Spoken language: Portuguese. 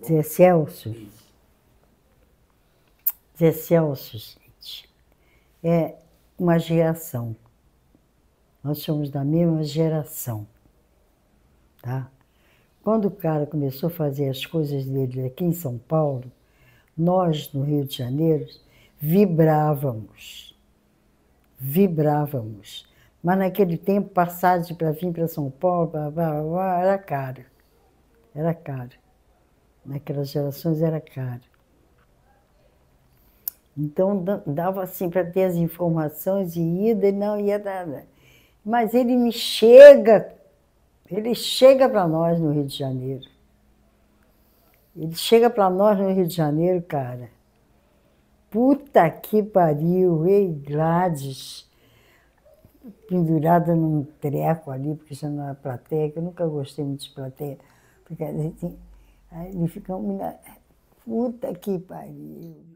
Zé Celso. Zé Celso, gente, é uma geração. Nós somos da mesma geração, tá? Quando o cara começou a fazer as coisas dele aqui em São Paulo, nós, no Rio de Janeiro, vibrávamos. Vibrávamos. Mas naquele tempo, passagem para vir para São Paulo, era caro. Era caro. Naquelas gerações era caro. Então, dava assim para ter as informações de ida e não ia nada. Mas ele chega para nós no Rio de Janeiro. Ele chega para nós no Rio de Janeiro, cara. Puta que pariu, ei, Gladys, pendurada num treco ali, porque já não era plateia, que eu nunca gostei muito de plateia. Porque a gente, aí ele fica, puta que pariu.